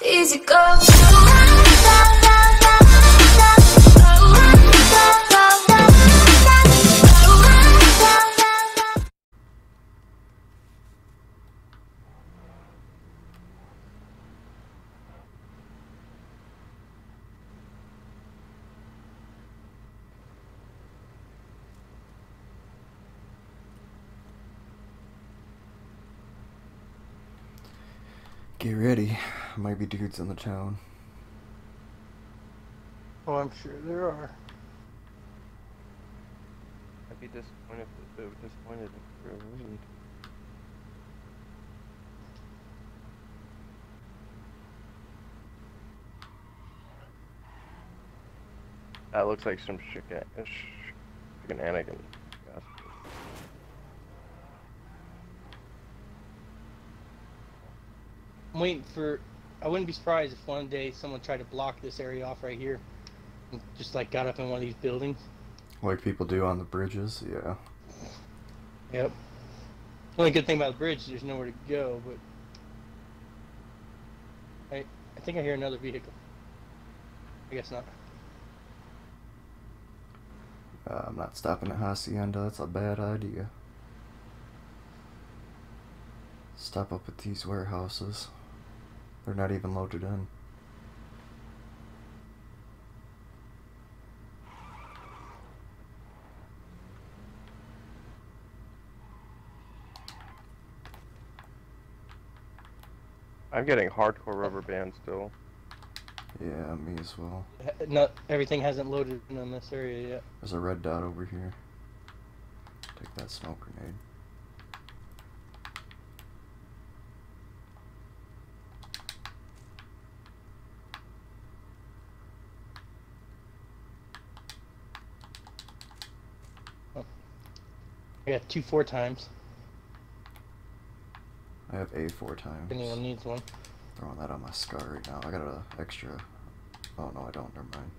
Easy go. Get ready. Might be dudes in the town. Oh, I'm sure there are. I'd be disappointed if it wouldn't. That looks like some shenanigans. Yes. I'm waiting for. I wouldn't be surprised if one day someone tried to block this area off right here, and just like got up in one of these buildings. Like people do on the bridges, yeah. Yep. The only good thing about the bridge is there's nowhere to go, but I think I hear another vehicle. I guess not. I'm not stopping at Hacienda, that's a bad idea. Stop up at these warehouses. They're not even loaded in. I'm getting hardcore rubber bands still. Yeah, me as well. Not everything hasn't loaded in this area yet. There's a red dot over here. Take that smoke grenade. I got 2 4 times. I have A 4 times. If anyone needs one. Throwing that on my scar right now. I got an extra. Oh no, I don't. Never mind.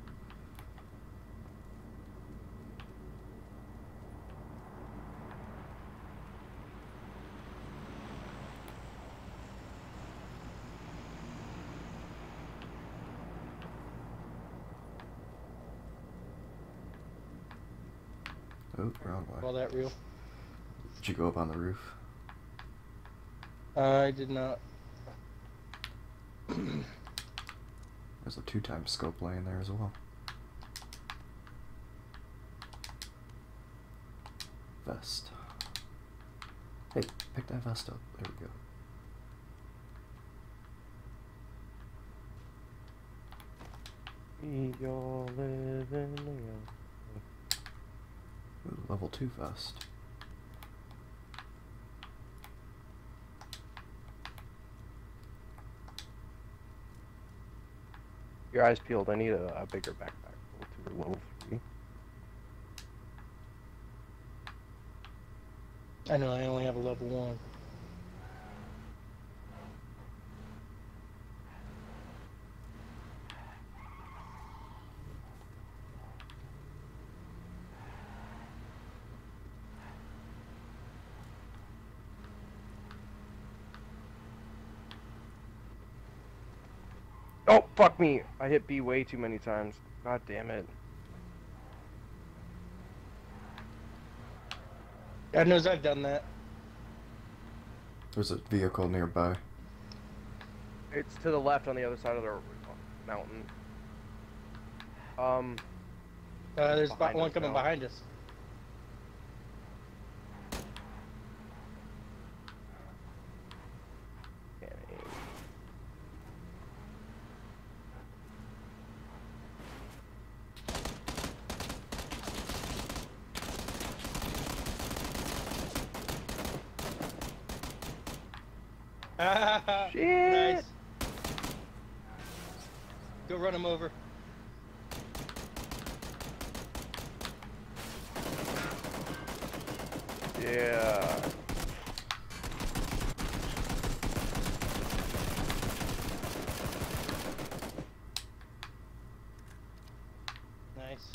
Oh, wrong way. All that real. Did you go up on the roof? I did not. There's a 2 times scope laying there as well. Vest. Hey, pick that vest up. There we go. You're living Ooh, level 2 vest. Your eyes peeled. I need a bigger backpack. To level 3. I know I only have a level 1. Oh, fuck me! I hit B way too many times. God damn it. God knows I've done that. There's a vehicle nearby. It's to the left on the other side of the mountain. There's Behind one us coming now. behind us. Can't aim. Shit! Nice. Go run him over. Yeah. Nice.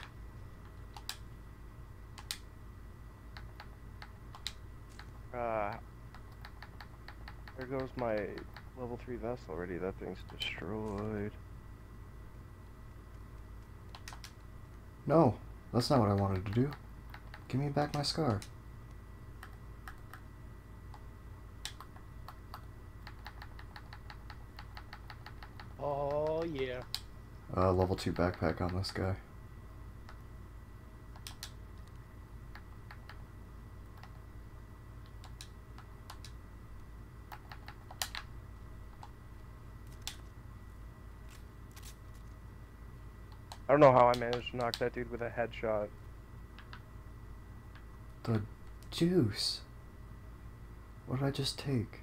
There goes my level 3 vest already. That thing's destroyed. No, that's not what I wanted to do. Give me back my scar. Oh, yeah. Level 2 backpack on this guy. I don't know how I managed to knock that dude with a headshot. The juice. What did I just take?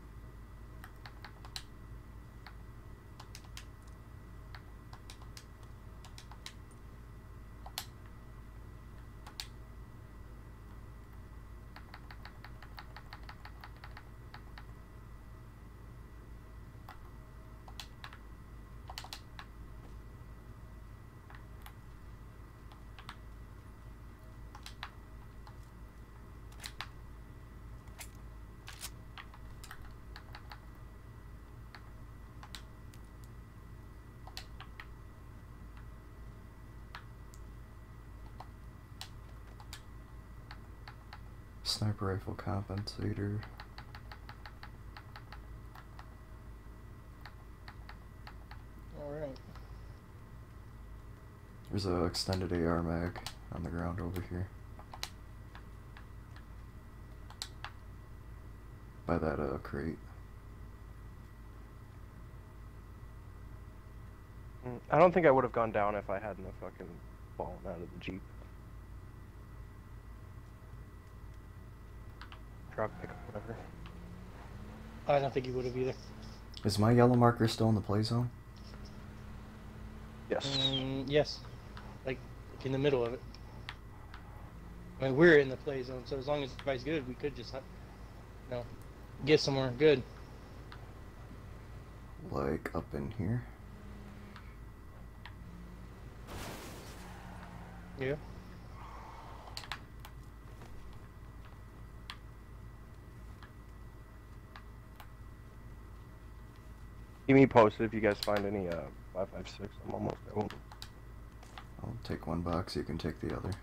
Sniper rifle compensator. Alright. There's a extended AR mag on the ground over here. By that crate. I don't think I would have gone down if I hadn't have fucking fallen out of the Jeep. Truck, pickup, whatever. I don't think he would have either. Is my yellow marker still in the play zone? Yes. Yes. Like in the middle of it. I mean, we're in the play zone, so as long as everybody's good, we could just, you know, get somewhere good. Like up in here? Yeah. Keep me posted if you guys find any 5.56. I'm almost home. I'll take one box, you can take the other.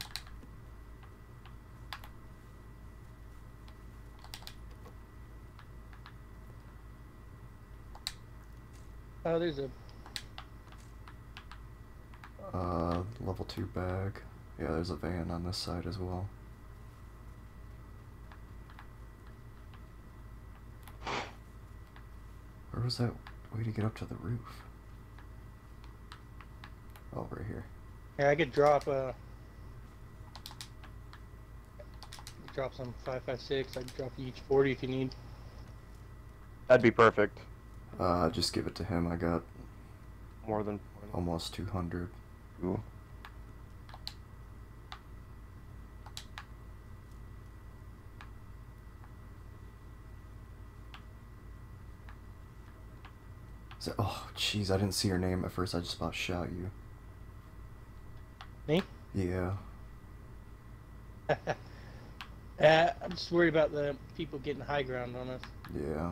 There's a level 2 bag. Yeah, there's a van on this side as well. Where was that way to get up to the roof? Oh, right here. Yeah, I could drop some 5.56. I could drop you each 40 if you need. That'd be perfect. Just give it to him. I got More than almost 200. Ooh. So, oh, jeez, I didn't see your name at first. I just about shot you. Me? Yeah. I'm just worried about the people getting high ground on us. Yeah.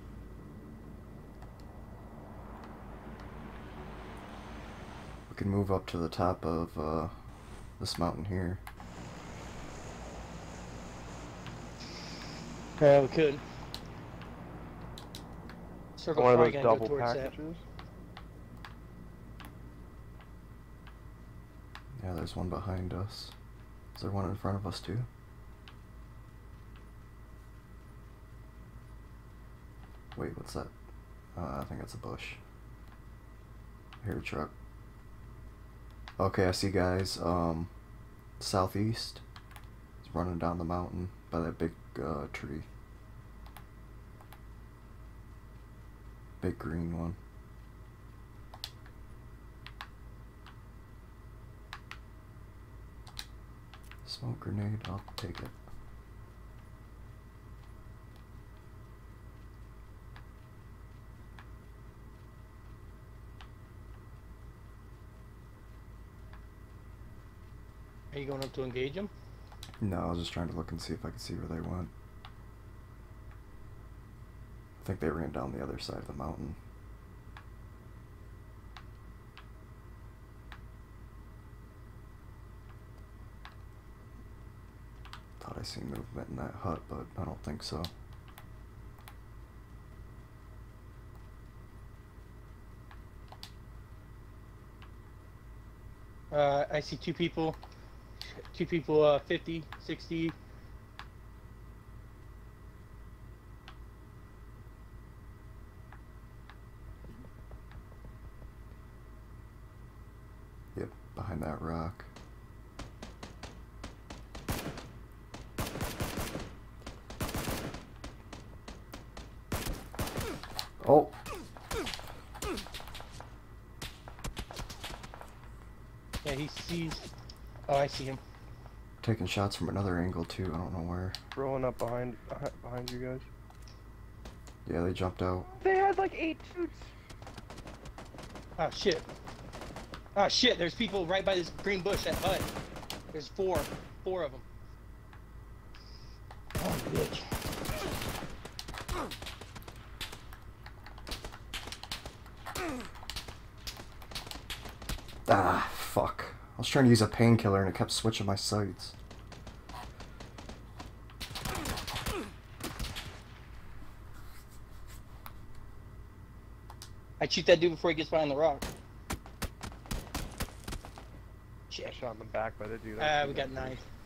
We can move up to the top of this mountain here. Yeah, we could. Circle One of probably those gonna go double towards that. packages. Yeah, there's one behind us. Is there one in front of us too? Wait, what's that? I think it's a bush. Here, truck. Okay, I see guys. Southeast. It's running down the mountain by that big tree. Big green one. Smoke grenade, I'll take it. Are you going up to engage them? No, I was just trying to look and see if I could see where they went. I think they ran down the other side of the mountain. Thought I seen movement in that hut, but I don't think so. I see two people, 50, 60. Yep, behind that rock. Oh! Yeah, he sees. Oh, I see him. Taking shots from another angle too, I don't know where. Rolling up behind you guys. Yeah, they jumped out. They had like 8 dudes. Oh shit. Oh shit, there's people right by this green bush, that hut. There's four of them. Oh, bitch. Ah, fuck. I was trying to use a painkiller and it kept switching my sights. I'd shoot that dude before he gets behind the rock. I Shit. shot in the back by the dude. We got 9.